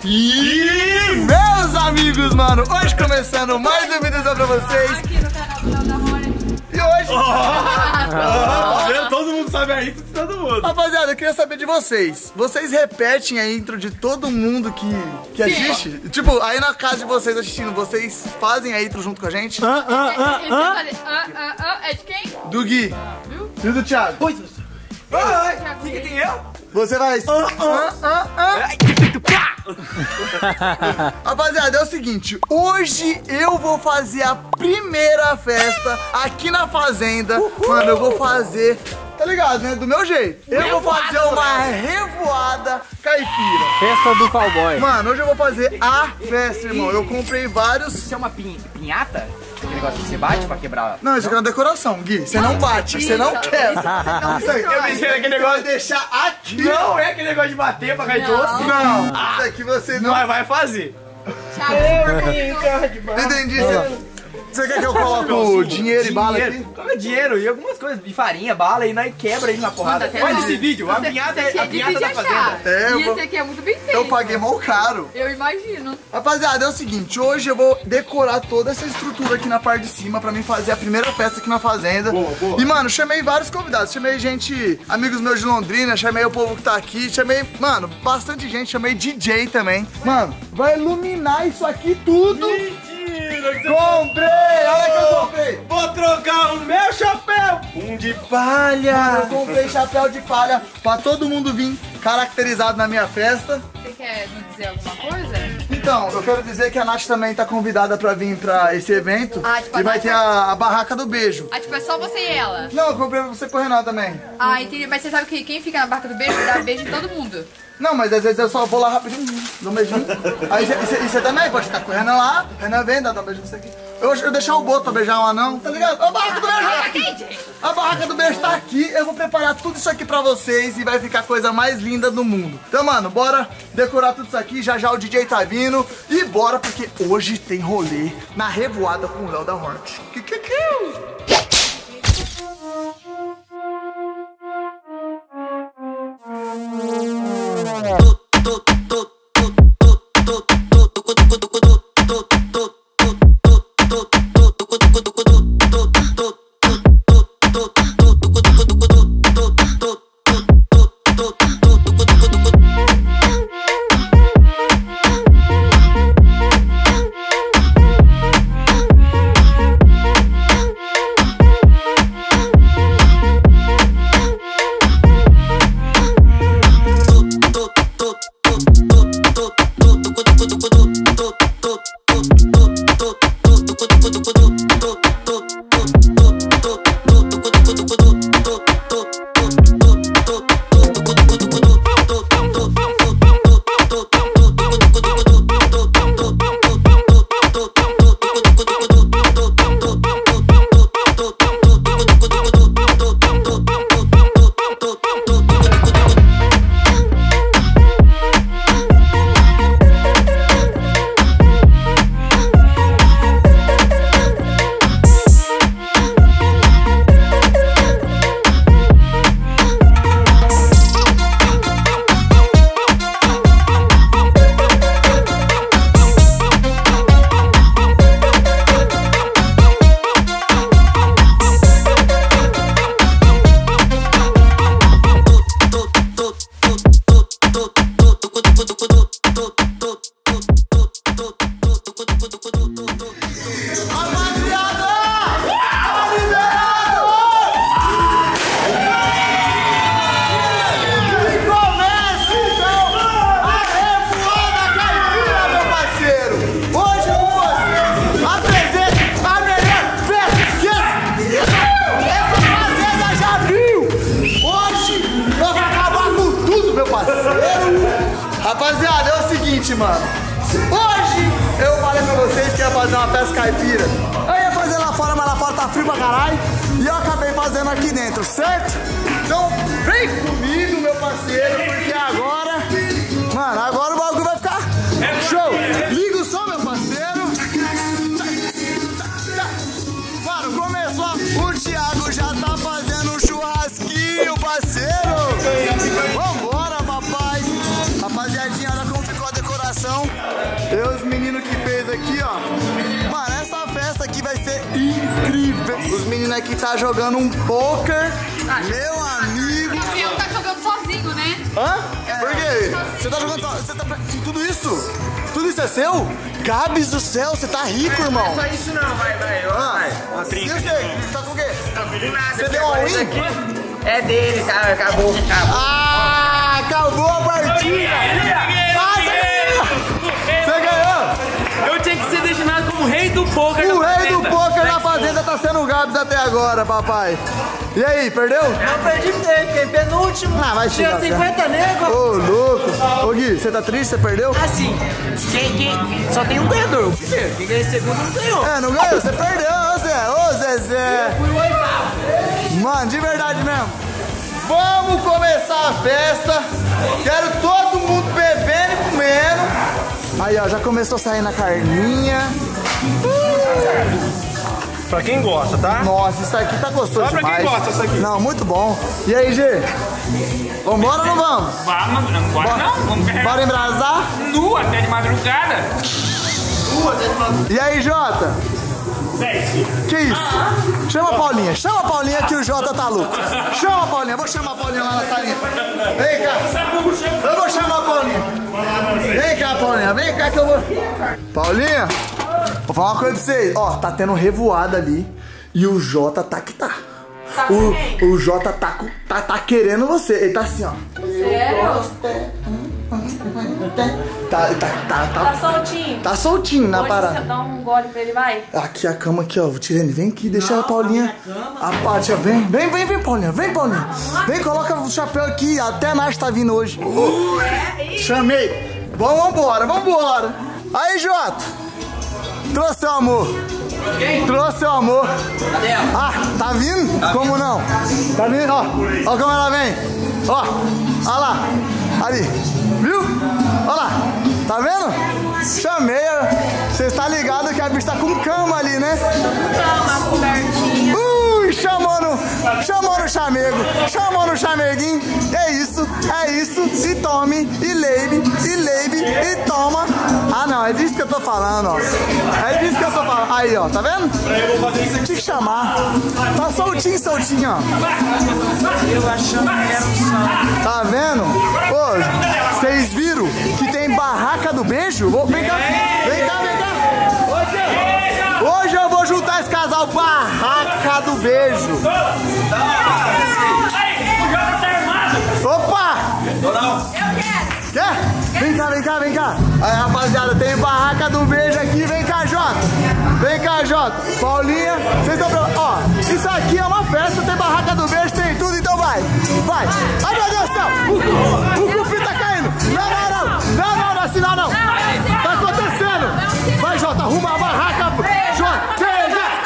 E meus amigos, mano, hoje começando mais um vídeo pra vocês. Aqui no canal do Léo da Hornet. E hoje... Todo mundo sabe a intro de todo mundo. Rapaziada, eu queria saber de vocês. Vocês repetem a intro de todo mundo que assiste? Tipo, aí na casa de vocês assistindo, vocês fazem a intro junto com a gente? É de quem? Do Gui. Viu? E do Thiago? Oi, o que tem eu? Você vai... Rapaziada, é o seguinte, hoje eu vou fazer a primeira festa aqui na fazenda. Mano, eu vou fazer, tá ligado, né? Do meu jeito. Eu vou fazer uma revoada caipira. Festa do cowboy. Mano, hoje eu vou fazer a festa, irmão. Eu comprei vários... Isso é uma pinhata? Aquele negócio que você bate pra quebrar? Não, isso aqui é uma decoração, Gui. Você não bate, você não quebra. Isso aqui, Eu pensei naquele negócio vai deixar aqui. Não é aquele negócio de bater pra cair doce. Não, isso aqui você não... Mas vai fazer. Entendi. Você quer que eu coloque dinheiro e bala aqui? Coloca dinheiro e algumas coisas de farinha, bala e nós quebra ele na porrada. Olha esse vídeo, a pinhata da fazenda. É, E esse aqui é muito bem feito. Eu paguei mal caro. Eu imagino. Rapaziada, é o seguinte, hoje eu vou decorar toda essa estrutura aqui na parte de cima pra mim fazer a primeira festa aqui na fazenda. Boa. E, mano, chamei vários convidados, chamei gente, amigos meus de Londrina, chamei o povo que tá aqui, chamei, mano, bastante gente, chamei DJ também. Mano, vai iluminar isso aqui tudo. Comprei! Olha que eu comprei! Vou trocar o meu chapéu, um de palha. Eu comprei chapéu de palha pra todo mundo vir caracterizado na minha festa. Você quer nos dizer alguma coisa? Então, eu quero dizer que a Nath também tá convidada pra vir pra esse evento. Ah, tipo, e vai ter a barraca do beijo. Ah, tipo, é só você e ela. Não, eu comprei pra você pro Renan também. Ah, entendi. Mas você sabe que quem fica na barca do beijo dá beijo em todo mundo. Não, mas às vezes eu só vou lá rapidinho, dou um beijinho. Aí você também pode ficar com o Renan lá, o Renan vem, dá um beijo nisso aqui. Eu deixar o Boto pra beijar um anão, tá ligado? A barraca do beijo tá aqui! A barraca do beijo tá aqui, eu vou preparar tudo isso aqui pra vocês e vai ficar a coisa mais linda do mundo. Então, mano, bora decorar tudo isso aqui, já já o DJ tá vindo. E bora, porque hoje tem rolê na revoada com o Léo da Hornet. Rapaziada, é o seguinte, mano. Hoje eu falei pra vocês que ia fazer uma festa caipira. Eu ia fazer lá fora, mas lá fora tá frio pra caralho. E eu acabei fazendo aqui dentro, certo? Então vem comigo, meu parceiro, porque agora... Mano, agora o bagulho vai ficar show. Liga o som, meu parceiro. Mano, começou. O Thiago já tá fazendo um churrasquinho, parceiro. Vambora, papai. Rapaziadinha, olha como ficou a decoração. então. Eu os meninos que fez aqui, ó. Mano, essa festa aqui vai ser incrível. Os meninos aqui tá jogando um poker. Meu amigo. O Gabriel tá jogando sozinho, né? Hã? Por quê? Você tá jogando só. Você tá. Tudo isso? Tudo isso é seu? Gabs do céu, você tá rico, irmão. Não é só isso não, vai. Uma trinca. E você? Tá com o quê? Nada, Você deu all-in? É dele, cara, acabou. Ah, acabou a partida! Você ganhou! Eu tinha que ser destinado como rei do poker. O rei do poker na fazenda tá sendo o Gabs até agora, papai. E aí, perdeu? Eu perdi feio, fiquei penúltimo. Ah, vai Tinha chegar. 50 nego. Ô, louco. Ô, Gui, você tá triste? Você perdeu? Assim, só tem um ganhador. O primeiro, quem ganhou em segundo não ganhou. É, não ganhou? Você perdeu, ô Zé. Ô, Zezé. Fui o oitavo. Mano, de verdade mesmo. Vamos começar a festa. Quero todo mundo bebendo e comendo. Aí, ó, já começou a sair na carninha. Pra quem gosta, tá? Nossa, isso aqui tá gostoso Só pra demais. quem gosta isso aqui. Não, muito bom. E aí, Gê? Vambora ou não vamos? Vamos, agora não, vamos carregar Bora embrasar? nu até de madrugada. E aí, Jota? Que isso? Chama a Paulinha que o Jota tá louco. Chama a Paulinha, vou chamar a Paulinha lá na salinha. Vem cá. Eu vou chamar a Paulinha. Vem cá, Paulinha, vem cá que eu vou. Paulinha, vou falar uma coisa pra vocês. Ó, tá tendo revoada ali e o Jota tá que tá. O Jota tá querendo você. Ele tá assim, ó. Sério? Tá soltinho. Tá soltinho na Hoje parada. você dá um gole pra ele, vai. Aqui a cama aqui, ó. Tirene, vem aqui, deixa a Paulinha. A parte, ó. Vem, Paulinha. Vem, Paulinha. Vem, coloca o chapéu aqui. Até a Nath tá vindo hoje. Chamei. Vambora. Aí, Jota. Trouxe seu amor. Trouxe seu amor. Cadê ela? Ah, tá vindo? Como não? Tá vindo, ó. Ó como ela vem. Ó lá. Ali. Viu? Ó lá. Tá vendo? Chamei. Você está ligado que a bicha tá com cama ali, né? Cama, cobertinha. Chamou no chameguinho. É isso. E tome, e leibe, e toma. Ah, não, é disso que eu tô falando, ó. Aí, ó, tá vendo? Eu vou fazer isso aqui. Tinha que chamar. Tá soltinho, ó. Eu achando que era um santo. Tá vendo? Ô, vocês viram que tem barraca do beijo? Vem cá. Hoje eu vou juntar esse casal barraca do beijo. Opa! Eu quero. Quer? Vem cá. Aí, rapaziada, tem barraca do beijo aqui. Vem cá, Jota. Paulinha, vocês estão prontos? Ó, isso aqui é uma festa, tem barraca do beijo, tem tudo, então vai. Ai, meu Deus do céu. O cupim tá caindo. Não, assim não. Tá acontecendo. Vai, Jota, arruma a barraca. Jota, vem.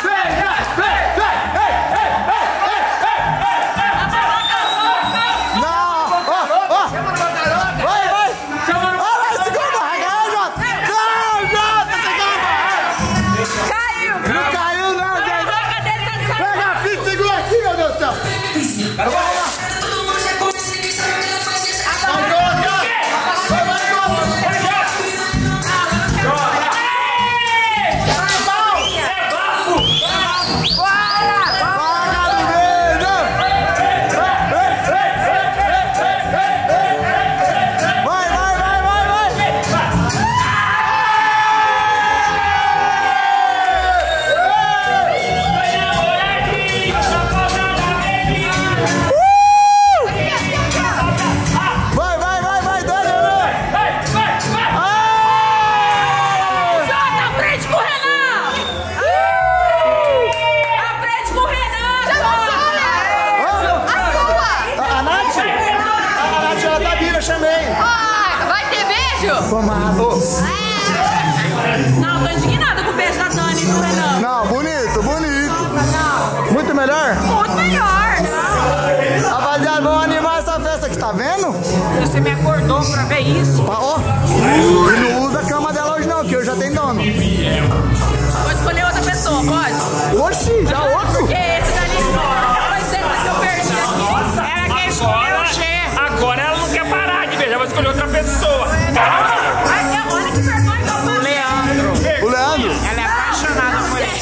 Não, tô indignada com o beijo da Dani e do Renan. Não, bonito. Muito melhor? Muito melhor. Rapaziada, vamos animar essa festa aqui, tá vendo? Você me acordou pra ver isso. Ó, não usa a cama dela hoje não, que eu já tenho dono. Vou escolher outra pessoa, pode? Oxi, já outro? Porque esse dali, pois esse que eu perdi aqui, era quem escolheu o chefe. Agora ela não quer parar de beijar, vai escolher outra pessoa. Olha que O Leandro. O Leandro? Ela é apaixonada por ele.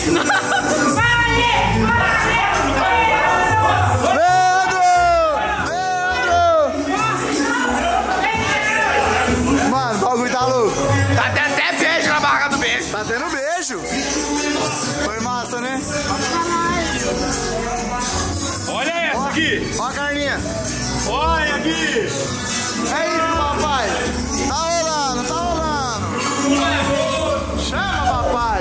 Mano, o bagulho tá louco. Tá tendo até beijo na barraca do beijo. Tá tendo beijo. Foi massa, né? Olha essa aqui. Ó a carninha. Olha aqui. É isso, papai. Tá rolando, tá rolando. Chama, papai.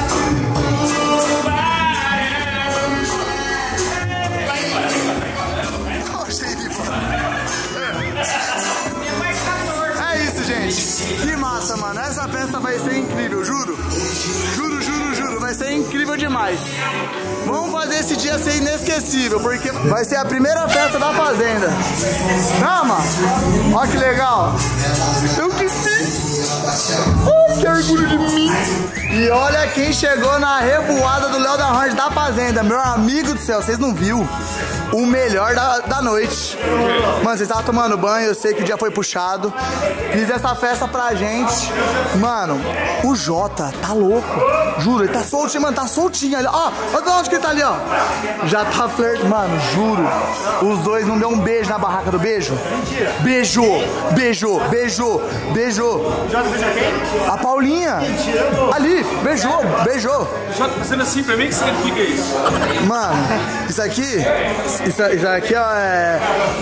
É isso, gente. Que massa, mano. Essa festa vai ser incrível, juro. Juro, juro, juro. Vai ser incrível demais. Vamos fazer esse dia ser inesquecível, porque vai ser a primeira festa da fazenda. Calma! Olha que legal! Eu que fiz! Que orgulho de mim! E olha quem chegou na revoada do Léo da Range da fazenda. Meu amigo do céu, vocês não viu? O melhor da noite. Mano, vocês estavam tomando banho, eu sei que o dia foi puxado. Fiz essa festa pra gente. Mano, o Jota tá louco. Juro, ele tá soltinho, mano, tá soltinho ali. Ó, olha de onde que ele tá ali, ó. Já tá flertando. Mano, juro. Os dois não deu um beijo na barraca do beijo? Mentira. Beijou, beijou, beijou, beijou. Jota beijou quem? A Paulinha. Mentira. Ali, beijou, beijou. Jota fazendo assim pra mim, o que significa isso? Mano, isso aqui. Isso aqui, ó, é...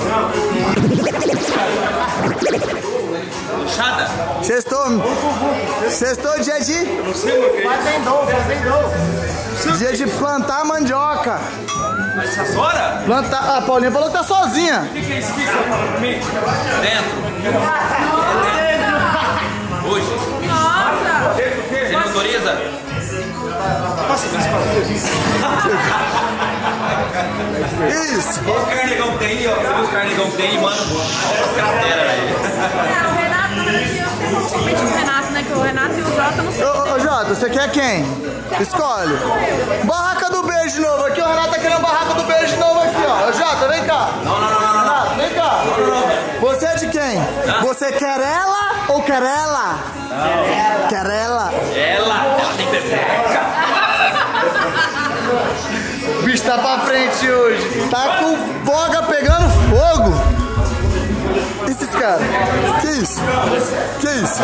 Sextou dia de... Dia de plantar mandioca. Mas essas horas? Plantar... A Paulinha falou que tá sozinha. O que é isso aqui? Dentro. Hoje. Nossa! Você não autoriza? Isso. Olha os carnegão que tem aí, ó. Você viu os carnegão que tem aí, mano? Olha as crateras aí. O Renato não tinha convite do Renato, né? Que o Renato e o Jota não sei. Ô, Jota, você quer quem? Escolhe. Barraca do beijo de novo. Aqui o Renato tá querendo barraca do beijo de novo aqui, ó. Ô, Jota, vem cá. Não. Renato, vem cá. Você é de quem? Você quer ela ou quer ela? Não. Quer ela? Ela tem pepeca. O bicho tá pra frente hoje. Tá com boga pegando fogo. Esses caras. Que isso? Que isso?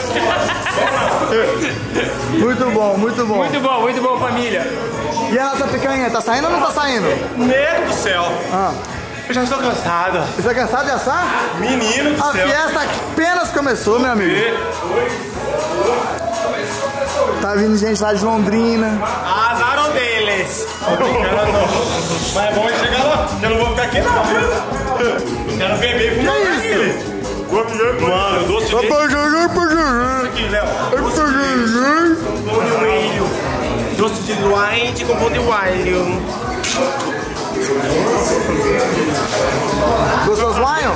Muito bom, muito bom. Muito bom, família. E a nossa picanha, tá saindo ou não tá saindo? Meu do céu. Ah. Eu já estou cansado. Você tá cansado de assar? Menino do A céu. festa apenas começou, meu amigo. Tá vindo gente lá de Londrina. Azaram deles. Mas é bom chegar lá. Eu não vou ficar aqui não, viu? Quero beber e fumar. Que isso? Mano, doce de leite. Aqui, Léo. Doce de leite com pão de alho. Gostou do Lion?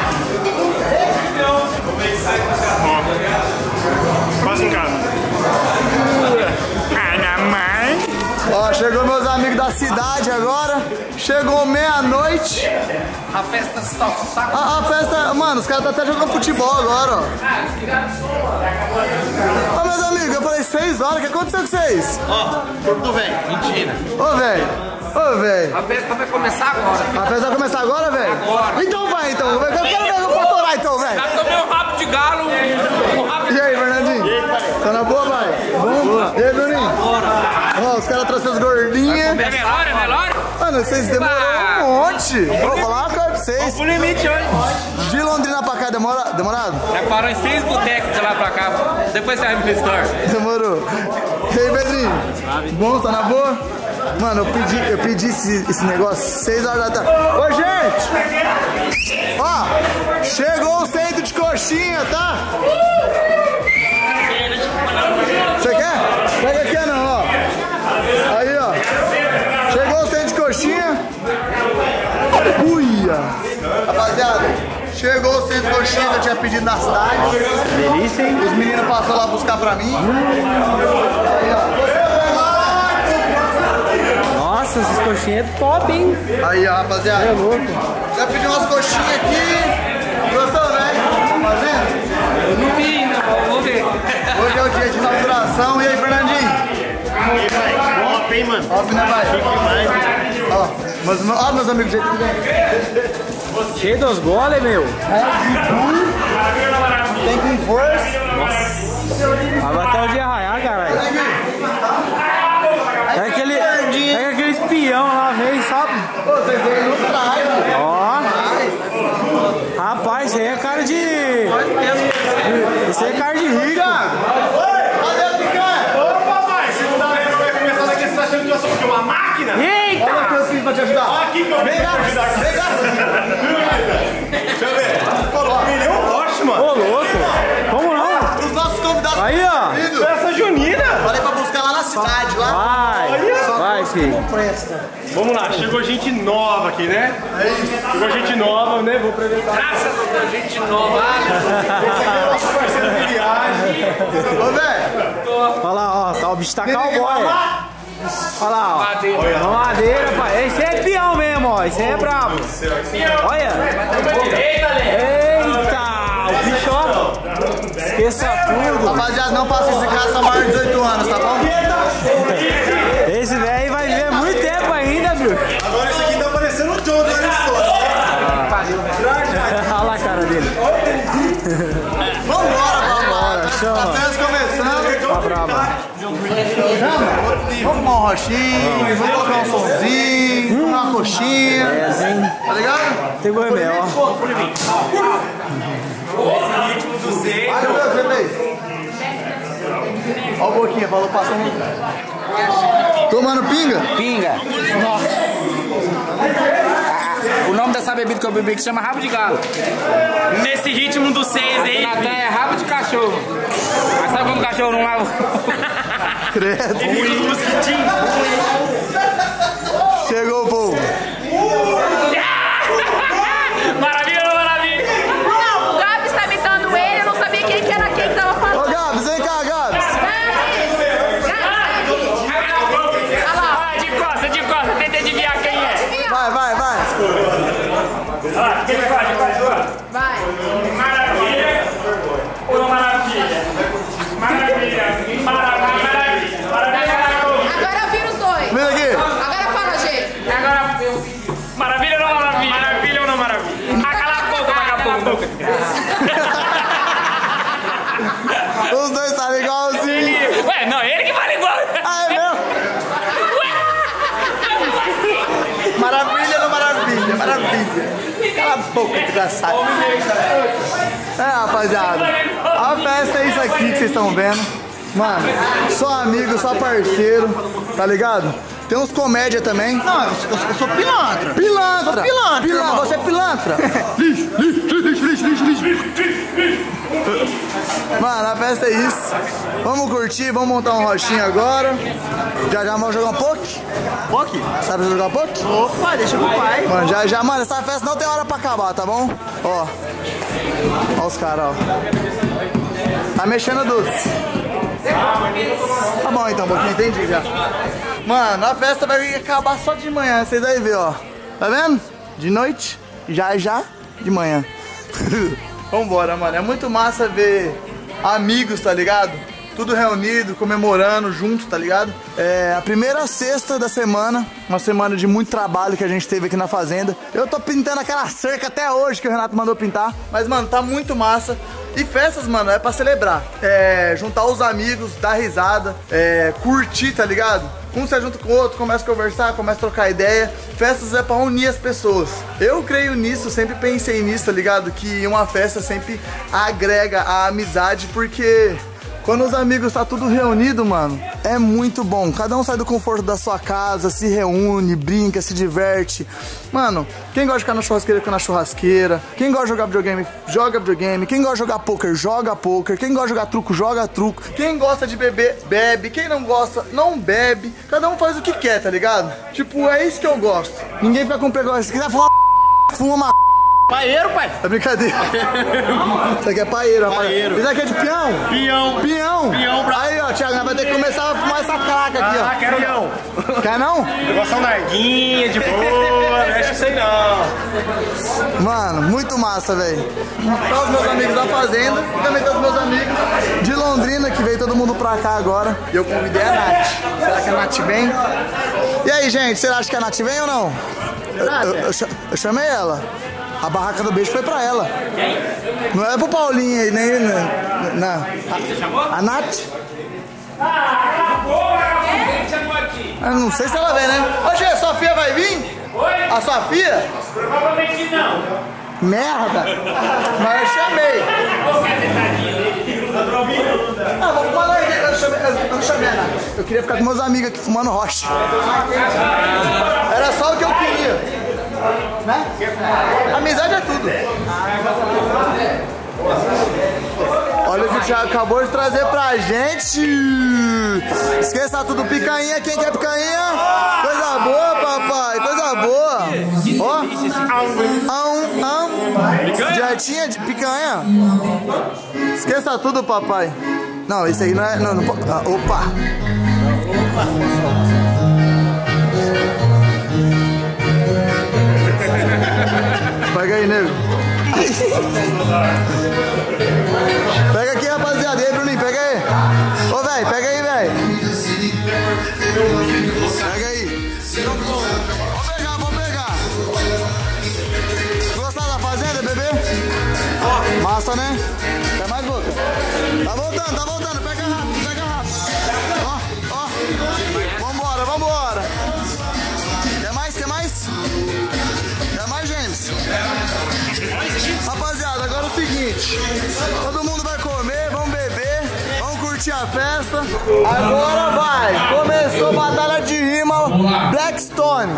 Quase em casa. Ó, chegou meus amigos da cidade agora. Chegou meia-noite. A festa está saco. A festa, mano, os caras tá até jogando futebol agora, ó. Ó, meus amigos, eu falei 6 horas, o que aconteceu com vocês? Ó, corpo do velho. Mentira. Ô, velho. Ô, velho. A festa vai começar agora. A festa vai começar agora, velho? Agora. Então vai, então. Eu quero ver o patorar, então, velho. Já tomei um rabo de galo. E aí, Fernandinho? Tá na boa, vai? Bom? E aí, Bruninho? Ó, os caras trouxeram as gordinhas. É melhor, é melhor? Mano, vocês demoraram um monte. Vou falar uma coisa pra vocês. O limite hoje. De Londrina pra cá, demorado? Já parou em 6 botecos de lá pra cá. Depois você vai me história. Demorou. E aí, Pedrinho? Bom, tá na boa? Mano, eu pedi esse negócio 6 horas da tarde. Ô, gente! Ó, chegou o centro de coxinha, tá? Você quer? Pega aqui, não, ó. Aí, ó. Chegou o centro de coxinha. Uia! Rapaziada, chegou o centro de coxinha que eu tinha pedido na cidade. Delícia, hein? Os meninos passaram lá buscar pra mim. Aí, ó. Nossa, essas coxinhas é top, hein? Aí, ó, rapaziada. É louco. Já pedi umas coxinhas aqui. Gostou, velho? Tá fazendo? Eu não vi ainda, vou ver. apresentação. E aí, Fernandinho? Top, hein, mano? Top, né, vai? Ó, meus amigos do jeito que vem. Cheio dos goles, meu. Tem com força. Agora até o dia raiar, caralho. É aquele espião lá, veio, sabe? Pô, vocês veem no trás, velho. Ó. Rapaz, isso aí é cara de... Isso aí é cara de rico. Cadê o Picanha? Ô, papai, você não vai começar daqui, você tá achando que eu sou uma máquina? Eita! Olha o que eu fiz pra te ajudar. Olha aqui que eu Vem cá, vem cá. Deixa eu ver. Falou, milhão roxo, mano. Ô, louco. Como não? Os nossos convidados. Aí, ó. Festa junina. Falei pra buscar lá na cidade, lá. Vai, filho. Vamos lá, chegou gente nova aqui, né? É isso. Chegou gente nova, né? Vou apresentar. Graças a Deus, gente nova. Nosso parceiro de viagem. Ô, velho. Olha lá, ó. Tá, o bicho tá cowboy. Olha lá, ó. Madeira, pai. Esse é peão mesmo, ó. Esse aí é brabo. Olha. Eita. O bicho, ó. Esqueça tudo. Rapaziada, não faça isso em casa, são maior de 18 anos, tá bom? Esse velho vai viver muito tempo ainda, viu? Agora esse aqui tá parecendo um John, olha isso. Olha lá a cara dele. Vambora. Chama. Tá apenas começando. Tá brabo. Chama. Vamos fumar um rochinho, vamos colocar um somzinho, uma coxinha. Tá ligado? Tem gourmet, ó. Olha o meu, você fez. Olha o Boquinha, falou passando. Tomando pinga? Pinga. Nossa. O nome dessa bebida que eu bebi que chama rabo de galo. Nesse ritmo do 6 aí. Natan é rabo de cachorro. Mas sabe como o cachorro não lava? Credo. Chegou o povo. Maravilha ou não maravilha? Não, o Gabs tá imitando ele, eu não sabia quem que era quem que tava Ô, falando. Gabs, vem cá, Gabs. De costa, tenta adivinhar quem é. Vai. Quem vai? Vai. Maravilha ou não maravilha? Maravilha. Agora vira os dois. Vem aqui. Agora fala, gente. Agora, maravilha ou não maravilha? Maravilha ou não maravilha? Cala a boca, vagabundo. Os dois sabem igualzinho. Ué, não, ele que fala igual. Ah, é mesmo? Maravilha ou maravilha? Maravilha. Cala a boca, desgraçado. É, rapaziada. A festa é isso aqui que vocês estão vendo. Mano, só amigo, só parceiro, tá ligado? Tem uns comédia também. Não, eu sou pilantra. Pilantra. Sou pilantra. Você é pilantra. Lixo. Mano, a festa é isso. Vamos curtir, vamos montar um rochinho agora. Já vamos jogar um poke? Poke? Sabe jogar poke? Opa, deixa pro pai. Mano, já, mano, essa festa não tem hora pra acabar, tá bom? Ó. Ó os caras, ó. Tá mexendo doce. Tá bom então, um pouquinho, entendi já. Mano, a festa vai acabar só de manhã, vocês vão ver, ó. Tá vendo? De noite, já, de manhã. Vambora, mano. É muito massa ver amigos, tá ligado? Tudo reunido, comemorando junto, tá ligado? É a primeira sexta da semana, uma semana de muito trabalho que a gente teve aqui na fazenda. Eu tô pintando aquela cerca até hoje que o Renato mandou pintar. Mas, mano, tá muito massa. E festas, mano, é pra celebrar. É juntar os amigos, dar risada, curtir, tá ligado? Um se junta com o outro, começa a conversar, começa a trocar ideia. Festas é pra unir as pessoas. Eu creio nisso, sempre pensei nisso, tá ligado? Que uma festa sempre agrega a amizade, porque quando os amigos tá tudo reunido, mano, é muito bom. Cada um sai do conforto da sua casa, se reúne, brinca, se diverte. Mano, quem gosta de ficar na churrasqueira, fica na churrasqueira. Quem gosta de jogar videogame, joga videogame. Quem gosta de jogar poker, joga poker. Quem gosta de jogar truco, joga truco. Quem gosta de beber, bebe. Quem não gosta, não bebe. Cada um faz o que quer, tá ligado? Tipo, é isso que eu gosto. Ninguém fica com preguiça. Se quiser fumar, fuma uma. Paeiro, pai. É brincadeira. Isso aqui é paeiro, rapaz. Paeiro. Isso aqui é de peão? Peão. Aí, ó, Thiago, nós vamos ter que começar a fumar essa craca aqui, ó. Quero não. Quer não? Negócio narguinha, de boa, mexe isso aí não. Mano, muito massa, velho. Tá os meus amigos da fazenda e também tá os meus amigos de Londrina, que veio todo mundo mundo pra cá agora. E eu convidei a Nath. Será que a Nath vem? E aí, gente, você acha que a Nath vem ou não? Eu chamei ela. A barraca do beijo foi pra ela. Não é pro Paulinho aí, nem... Você chamou? A Nath. Eu não sei se ela vem, né? Ô, Gê, a Sofia vai vir? Oi? A Sofia? Provavelmente não. Merda! Mas eu chamei. Ah, vamos falar aí. Eu não chamei a Nath. Eu queria ficar com meus amigos aqui fumando rocha. Era só o que eu queria. Né? Amizade é tudo. Olha o que o Thiago acabou de trazer pra gente. Esqueça tudo, picanha. Quem quer picanha? Coisa boa, papai. Coisa boa. Ó. Dietinha de picanha. Esqueça tudo, papai. Não, isso aí não é... Não, opa. Pega aí, nego. Pega aqui, rapaziada. E aí, Bruninho, pega aí. Ô, velho, pega aí, velho. Pega aí. Vamos pegar. Gostaram da fazenda, bebê? Massa, né? Quer mais, boca? Tá voltando. Pega rápido. Ó. Vambora. Quer mais? James? Rapaziada, agora é o seguinte. Todo mundo vai comer, vamos beber, vamos curtir a festa. Agora vai. Começou a batalha de rima Blackstone.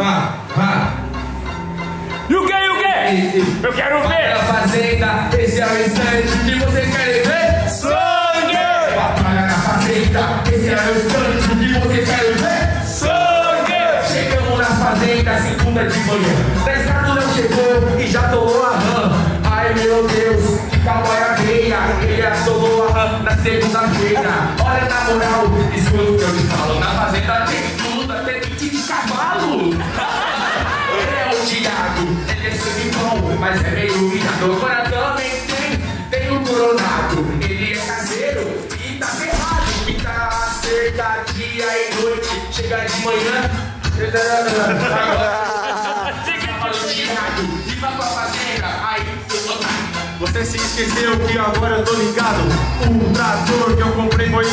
E o quê? Eu quero ver. Na fazenda, esse é o instante que vocês querem ver. Sangue! Batalha na fazenda, esse é o instante que vocês querem ver. Sangue! Chegamos na fazenda, segunda de manhã. 10 gatos não chegou e já tomou a rã. Ai meu Deus, que calma veia. Ele atolou a rã na segunda-feira. Olha na moral, escuta o que eu te falo. Na fazenda tem tudo, até pique de cavalo. Ele é o Thiago, ele é sangue bom, mas é meio mirador. Agora também tem o Coronado. Ele é caseiro e tá ferrado. Que tá cerca dia e noite. Chega de manhã. E vai pra fazenda, aí eu tô. Você se esqueceu que agora eu tô ligado. O trator que eu comprei foi...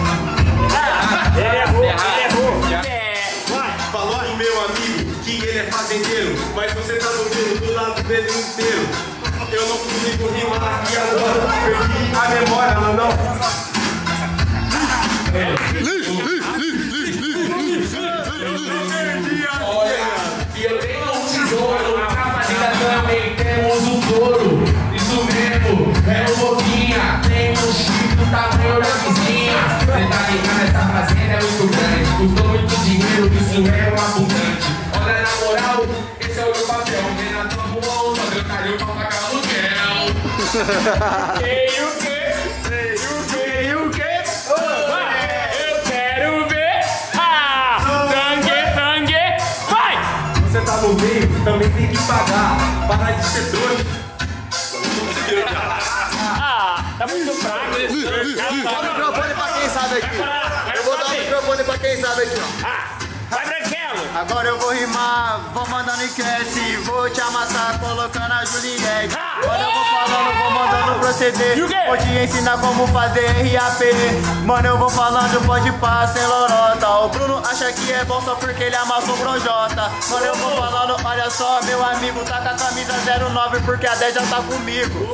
Ele errou. Falou pro meu amigo que ele é fazendeiro, mas você tá ouvindo do lado dele inteiro. Eu não consigo rimar aqui agora, perdi a memória, não. Olha, e eu tenho um tesouro. Na fazenda também temos um touro. Isso mesmo, é o Boquinha. Tem um chifre do tamanho da vizinha. Você tá ligado, essa fazenda é muito grande. Custou muito dinheiro, isso é um abundante. Olha, na moral, esse é o meu papel. Vem na tua mão, só meu carinho pra pagar aluguel. E o quê? Eu quero ver. Sangue, vai! Você tá no meio, também tem que pagar. Para de ser trouxa. Tá muito fraco. Dá o microfone pra quem sabe aqui. Eu vou dar o microfone pra quem sabe aqui, ó. Vai, Branquelo. Agora eu vou rimar, vou mandando enquete, vou te amassar colocando a Juliette. Agora eu vou falando, vou mandando proceder, vou te ensinar como fazer RAP. Mano, eu vou falando, pode pá, sem lorota. O Bruno acha que é bom só porque ele amassou o Projota. Mano, eu vou falando, olha só, meu amigo tá com a camisa 09 porque a 10 já tá comigo.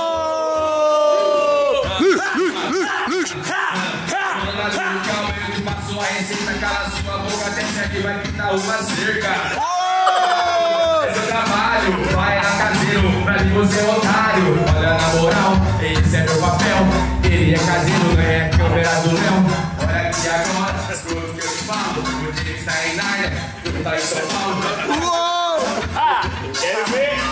Passou a receita, cala sua boca, até que aqui vai pintar uma cerca. Esse é o trabalho, vai na caseiro, pra mim você é otário. Olha na moral, esse é meu papel. Ele é caseiro, não é câmera do Léo. Olha aqui agora, escuta o que eu te falo. O dia está em Náia, tu tá em São Paulo. Quero ver.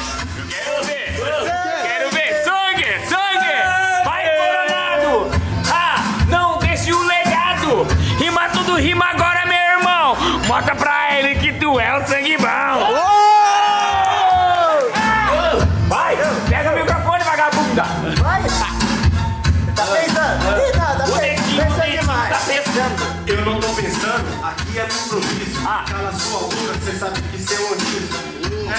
Sangue. Vai, Coronado. Não deixe o legado. Rima tudo, rima agora, meu irmão. Mostra pra ele que tu é o sangue bom. Vai, pega o microfone, vagabunda. Vai! Tá pensando? Tá O dedinho. tô pensando, aqui é no improviso. Cala sua boca, você sabe que isso é onismo.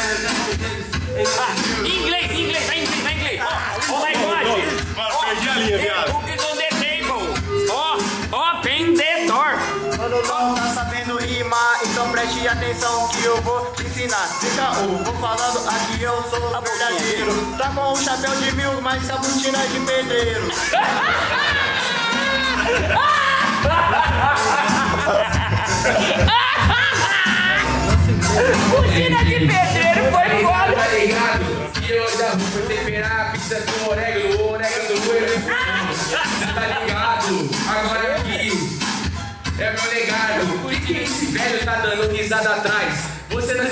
Inglês. Oh my God. Mano, perdi a linha, viado. Cookies on the table. Open the door. Quando não tá sabendo rimar, então preste atenção que eu vou te ensinar. Fica vou falando aqui, eu sou verdadeiro. Tá com um chapéu de mil, mas tá botina de pedreiro. Botina de pedreiro foi foda. Tá ligado? E eu já vou temperar a pizza com orégano do coelho. Você tá ligado? Agora aqui é meu legado. Por que esse velho tá dando risada atrás? Você não...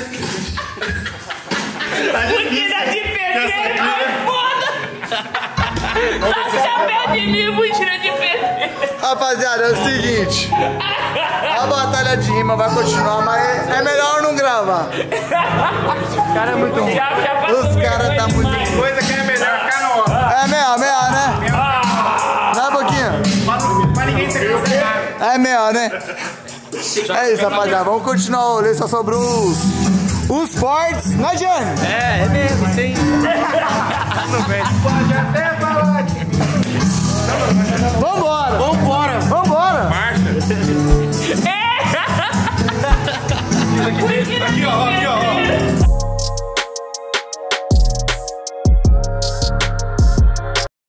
Botina de pedreiro foi foda. Tá chapéu de mim, botina de pedreiro. Rapaziada, é o seguinte. A batalha de rima vai continuar, mas é melhor não gravar. O cara é muito ruim. Os caras tá muito... Coisa que é melhor ficar no ar. É melhor, né? Dá um pouquinho. Pra ninguém ser cancelado. É melhor, né? É isso, rapaziada. Vamos continuar o rolê, só sobrou os fortes, né, Jane? É mesmo, sim. Pode até falar aqui. Vambora! Vambora. Vambora! Marcha.